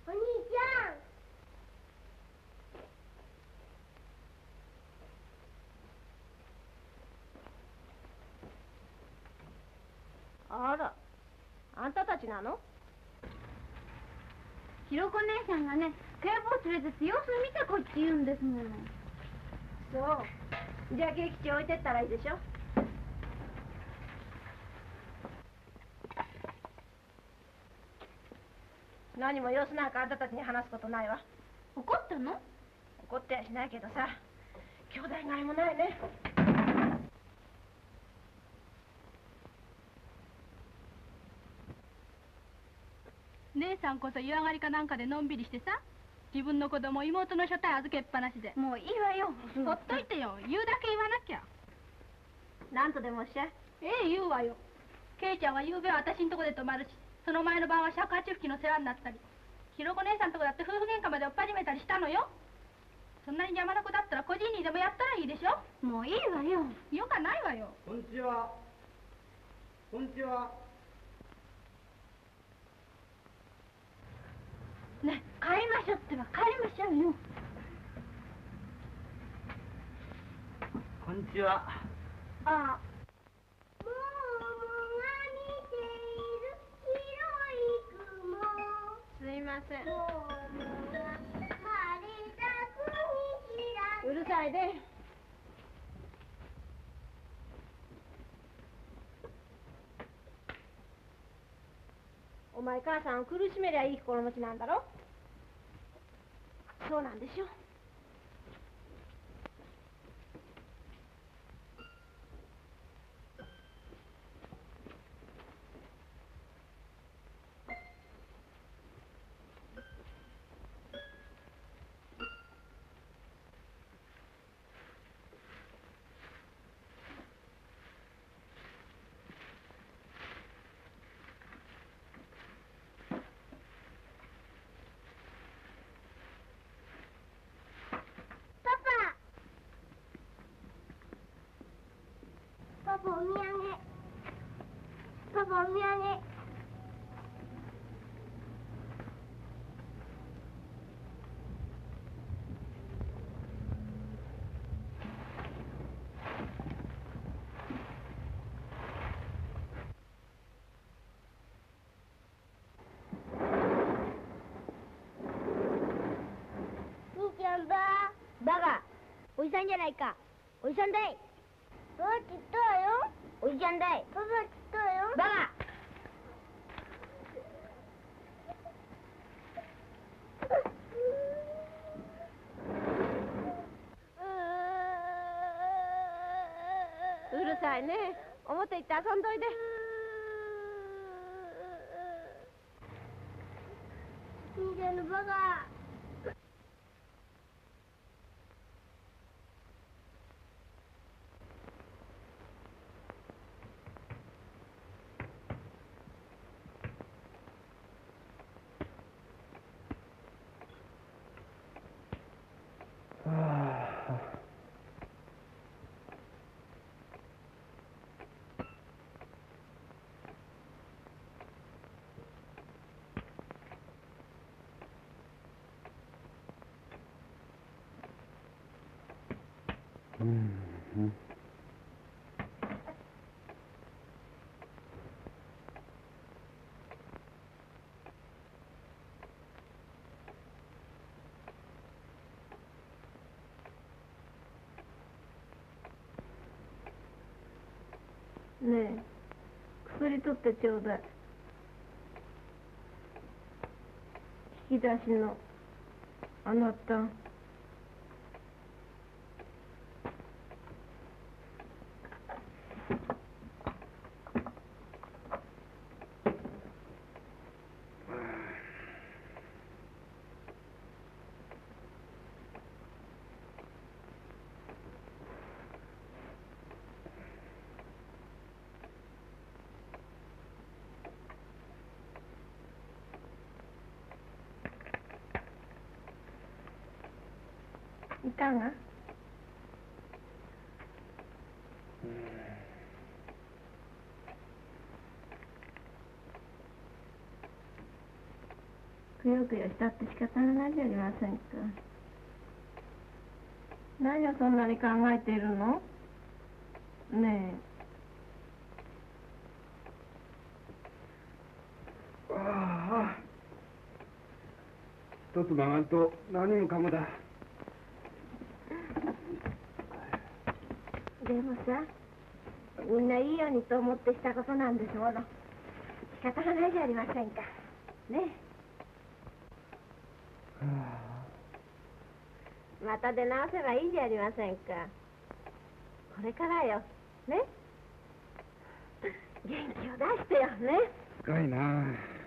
ゃん。 あら、あんたたちなの？ ひろこ姉さんがね、警棒連れてって様子見てこいって言うんですもの。 そう。じゃあケーキ置いてったらいいでしょ。何も様子なんかあんたたちに話すことないわ。 怒ったの？ 怒ってやしないけどさ、兄弟がいもないね。 姉さんこそ湯上がりかなんかでのんびりしてさ、自分の子供妹の所帯預けっぱなしで。 もういいわよ。 ほっといてよ。言うだけ言わなきゃ。 なんとでもおっしゃい。 ええ、言うわよ。ケイちゃんは夕べは私んとこで泊まるし、その前の晩は尺八吹きの世話になったり、ひろこ姉さんとこだって夫婦喧嘩まで追っ始めたりしたのよ。そんなに邪魔な子だったら個人にでもやったらいいでしょ。 もういいわよ。 よかないわよ。 こんにちは。こんにちは。 ね、帰りましょうってば、帰りましょうよ。 こんにちは。 あ、ももが見ている白い雲。 すいません。 ももが晴れた国知らうるさいで。お前母さんを苦しめりゃいい心持ちなんだろ。そうなんでしょ。 パパお土産。パパお土産。兄ちゃんだ。バカ。おじさんじゃないか。おじさんだい。パパ来たよ。おじちゃんだい。パパ来たよ。バカ。 うるさいね。表行って遊んどいで。 兄ちゃんのバカ。 ねえ、薬取ってちょうだい。引き出しのあなた。いかが？ くよくよしたって仕方がないじゃありませんか。何をそんなに考えているのねああ、一つ曲がると何もかもだ。 でもさ、みんないいようにと思ってしたことなんですもの。仕方がないじゃありませんか。ねえ。また出直せばいいじゃありませんか。これからよ。ね。元気を出してよね。 深いな。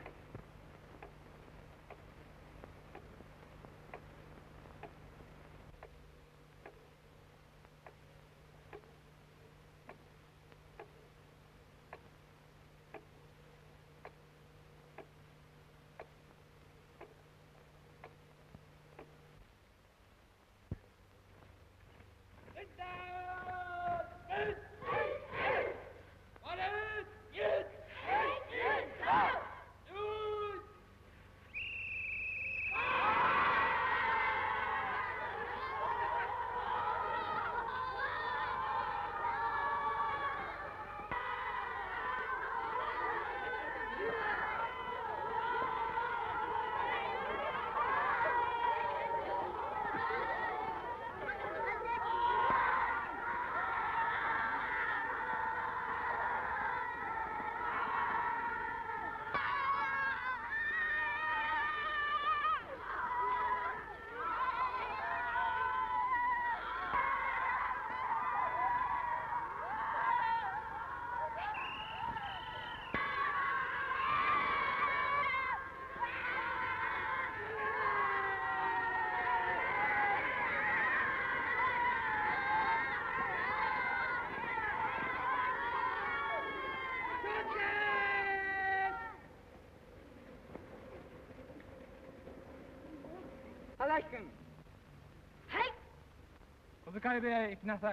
荒木君。 はい。 小遣い部屋へ行きなさい。 はい。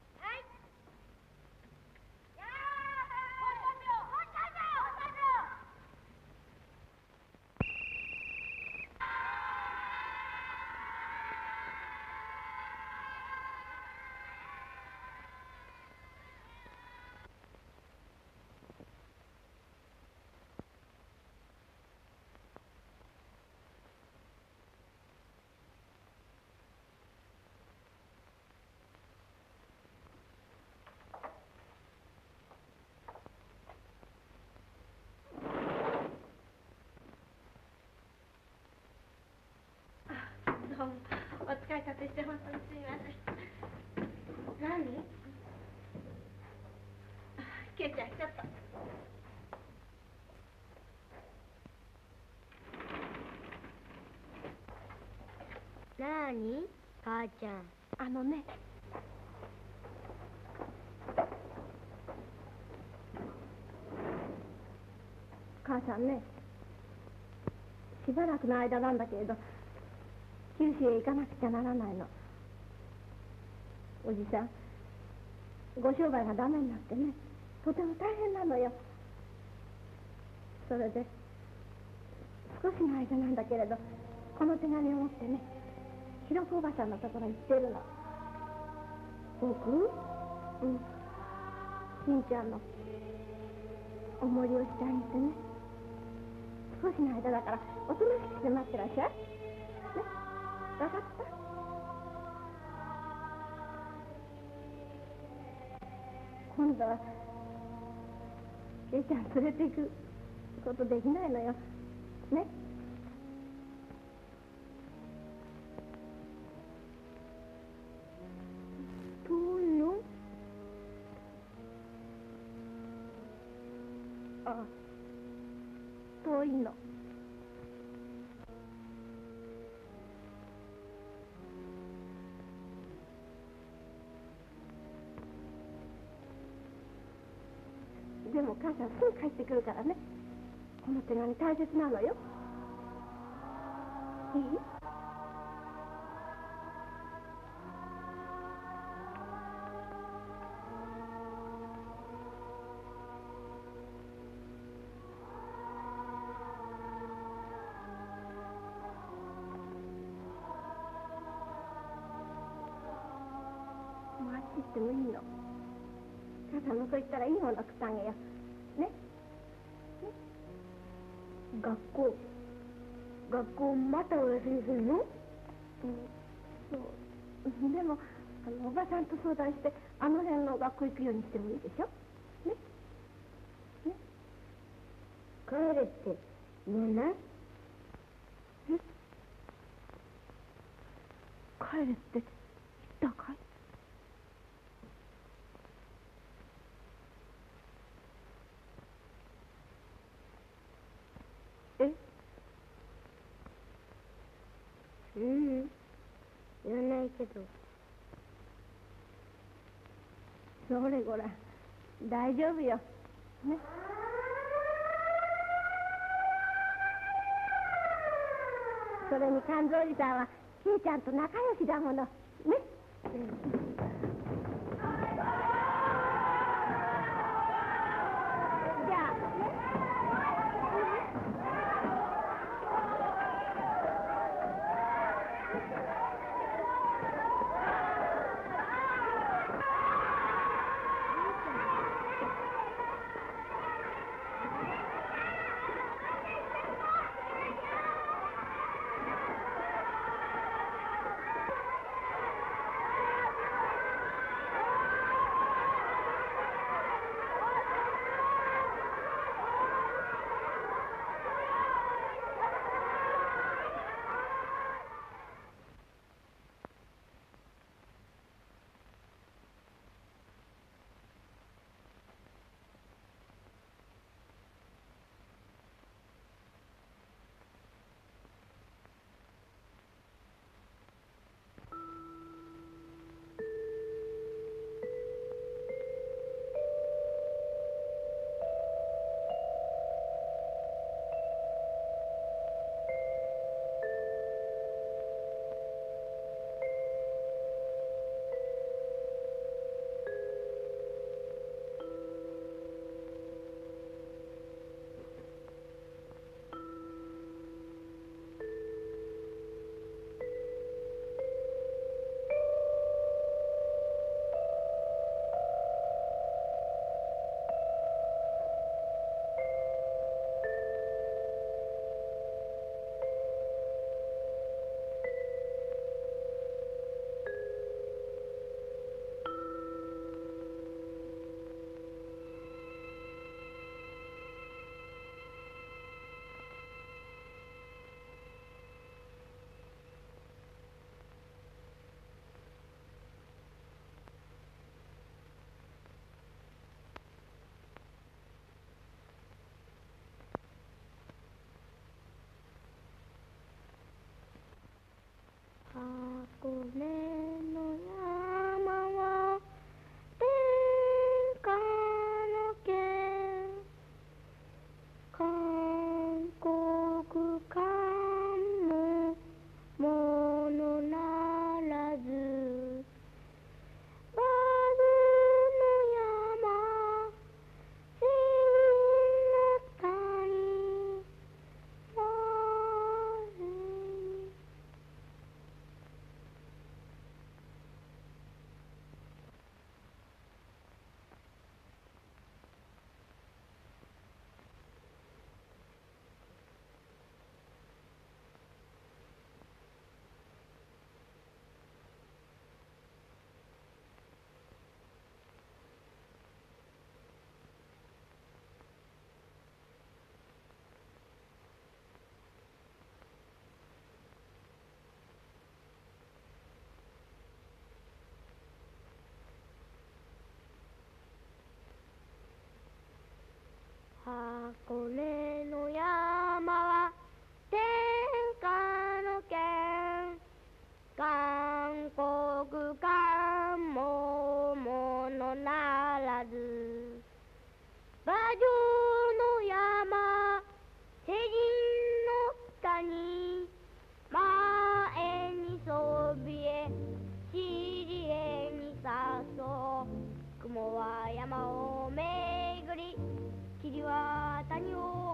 やどうもお使い立てして本当にすみません。何？ケイちゃんちょっと。 なーに母ちゃん。 あのね。母さんね、しばらくの間なんだけれど九州へ行かなくちゃならないの。おじさんご商売がダメになってね、とても大変なのよ。それで少しの間なんだけれどこの手紙を持ってね、ひろこおばさんのところに行ってるの。僕？うん。しんちゃんのお守りをしてあげてね。少しの間だからおとなしくして待ってらっしゃい。ね、わかった？今度はケイちゃん連れて行くことできないのよ。ね。遠いの？ああ、遠いの。でも母さんすぐ帰ってくるからね。この手紙大切なのよ。いい？ もいいの。ただのそいったらいいもの食ってあげよう。ね。学校またお休みするの？そう。でもおばさんと相談してあの辺の学校行くようにしてもいいでしょ。ね。ね。 帰れって言えない？ 帰れって言ったかい？ 言わないけど。 それごらん、大丈夫よ。ね。それに勘三おじさんはひーちゃんと仲良しだもの。ね。じゃあね。 箱根の山は天下の県、韓国間もものならず、バルの山、千の谷、我に箱根の山は天下の県、韓国間もものならず、馬上の山、世人の谷、前にそびえ、尻へにさそう雲は山をめぐり、霧は谷を